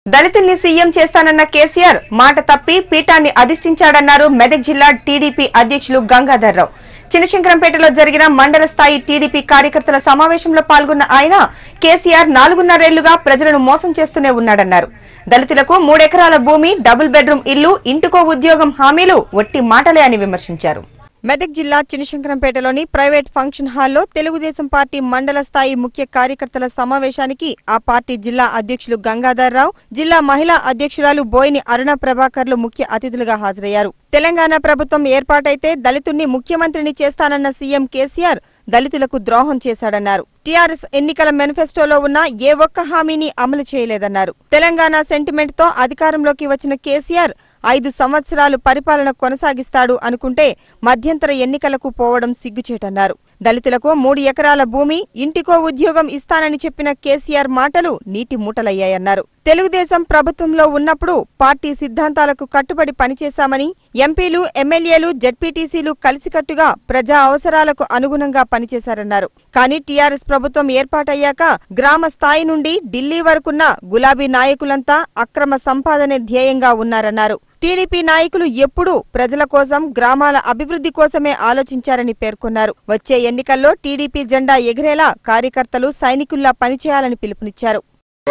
దళితుల్ని సీఎం చేస్తానన్న కేసీఆర్ మాట తప్పి పీఠాన్ని అధిష్ఠించాడన్నారు మెదక్ జిల్లా టీడీపీ అధ్యక్షులు గంగాధర్రావు. చినశంకరంపేటలో జరిగిన మండల స్థాయి టీడీపీ కార్యకర్తల సమావేశంలో పాల్గొన్న ఆయన కేసీఆర్ 4.5 ఏళ్లుగా ప్రజలను మోసం చేస్తూనే ఉన్నాడన్నారు. దళితులకు 3 ఎకరాల భూమి, డబుల్ బెడ్రూమ్ ఇల్లు, ఇంటికో ఉద్యోగం హామీలు ఒట్టి మాటలే అని విమర్శించారు. మెదక్ జిల్లా చినశంకరంపేటలోని ప్రైవేట్ ఫంక్షన్ హాల్లో తెలుగుదేశం పార్టీ మండల స్థాయి ముఖ్య కార్యకర్తల సమావేశానికి ఆ పార్టీ జిల్లా అధ్యక్షులు గంగాధర్రావు, జిల్లా మహిళా అధ్యక్షురాలు బోయిని అరుణ ప్రభాకర్లు ముఖ్య అతిథులుగా హాజరయ్యారు. తెలంగాణ ప్రభుత్వం ఏర్పాటైతే దళితుణ్ణి ముఖ్యమంత్రిని చేస్తానన్న సీఎం కేసీఆర్ దళితులకు ద్రోహం చేశాడన్నారు. టీఆర్ఎస్ ఎన్నికల మేనిఫెస్టోలో ఉన్న ఏ ఒక్క హామీని అమలు చేయలేదన్నారు. తెలంగాణ సెంటిమెంట్ తో అధికారంలోకి వచ్చిన కేసీఆర్ 5 సంవత్సరాలు పరిపాలన కొనసాగిస్తాడు అనుకుంటే మధ్యంతర ఎన్నికలకు పోవడం సిగ్గుచేటన్నారు. దళితులకు 3 ఎకరాల భూమి, ఇంటికో ఉద్యోగం ఇస్తానని చెప్పిన కేసీఆర్ మాటలు నీటి మూటలయ్యాయన్నారు. తెలుగుదేశం ప్రభుత్వంలో ఉన్నప్పుడు పార్టీ సిద్ధాంతాలకు కట్టుబడి పనిచేశామని, ఎంపీలు, ఎమ్మెల్యేలు, జెడ్పీటీసీలు కలిసికట్టుగా ప్రజా అవసరాలకు అనుగుణంగా పనిచేశారన్నారు. కానీ టీఆర్ఎస్ ప్రభుత్వం ఏర్పాటయ్యాక గ్రామ స్థాయి నుండి ఢిల్లీ వరకున్న గులాబీ నాయకులంతా అక్రమ సంపాదనే ధ్యేయంగా ఉన్నారన్నారు. టీడీపీ నాయకులు ఎప్పుడూ ప్రజల కోసం, గ్రామాల అభివృద్ధి కోసమే ఆలోచించారని పేర్కొన్నారు. వచ్చే ఎన్నికల్లో టీడీపీ జెండా ఎగిరేలా కార్యకర్తలు సైనికుల్లా పనిచేయాలని పిలుపునిచ్చారు.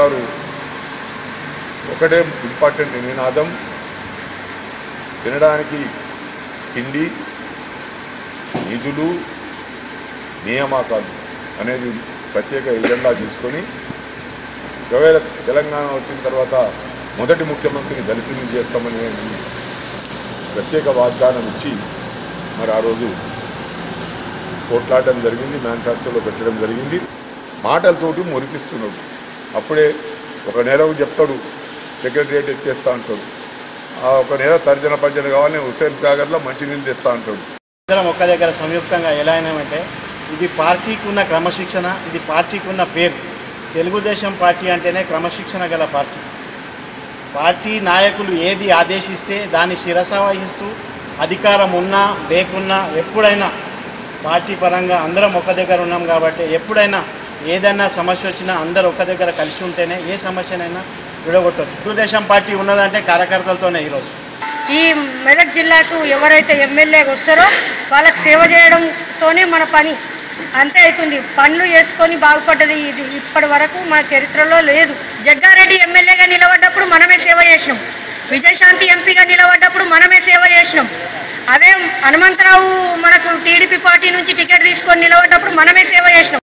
ఒకటే ఇంపార్టెంట్ నినాదం, తినడానికి తిండి, నిధులు, నియామకాలు అనేది ప్రత్యేక ఎజెండా తీసుకొని ఒకవేళ తెలంగాణ వచ్చిన తర్వాత మొదటి ముఖ్యమంత్రిని దళితుల్ని చేస్తామని ప్రత్యేక వాగ్దానం ఇచ్చి మరి ఆ రోజు పోట్లాడడం జరిగింది, మేనిఫెస్టోలో పెట్టడం జరిగింది. మాటలతోటి మురిపిస్తున్నాడు. అప్పుడే 1 నెలకు చెప్తాడు సెక్రటరియట్ ఎత్తేస్తా అంటాడు, ఆ 1 నెల తర్జన పంజన కావాలని హుస్సేన్ సాగర్లో మంచినీళ్ళు తెస్తా అంటాడు. అందరం ఒక్క దగ్గర సంయుక్తంగా ఎలా అయినామంటే ఇది పార్టీకి ఉన్న క్రమశిక్షణ, ఇది పార్టీకి ఉన్న పేరు. తెలుగుదేశం పార్టీ అంటేనే క్రమశిక్షణ గల పార్టీ. పార్టీ నాయకులు ఏది ఆదేశిస్తే దాన్ని శిరస వహిస్తూ అధికారం ఉన్నా లేకున్నా ఎప్పుడైనా పార్టీ పరంగా అందరం ఒక దగ్గర ఉన్నాం కాబట్టి ఎప్పుడైనా ఏదైనా సమస్య వచ్చినా అందరూ ఒక దగ్గర కలిసి ఉంటేనే ఏ సమస్యనైనా విడగొట్టచ్చు. తెలుగుదేశం పార్టీ ఉన్నదంటే కార్యకర్తలతోనే. ఈరోజు ఈ మెదక్ జిల్లాకు ఎవరైతే ఎమ్మెల్యేగా వస్తారో వాళ్ళకి సేవ చేయడంతోనే మన పని అంతే అవుతుంది. పనులు చేసుకొని బాగుపడ్డది ఇది ఇప్పటి వరకు మన చరిత్రలో లేదు. జగ్గారెడ్డి ఎమ్మెల్యేగా నిలబడ్డప్పుడు మనమే సేవ చేసినాం, విజయశాంతి ఎంపీగా నిలబడ్డప్పుడు మనమే సేవ చేసినాం. అదే హనుమంతరావు మనకు టీడీపీ పార్టీ నుంచి టికెట్ తీసుకొని నిలబడ్డప్పుడు మనమే సేవ చేసినాం.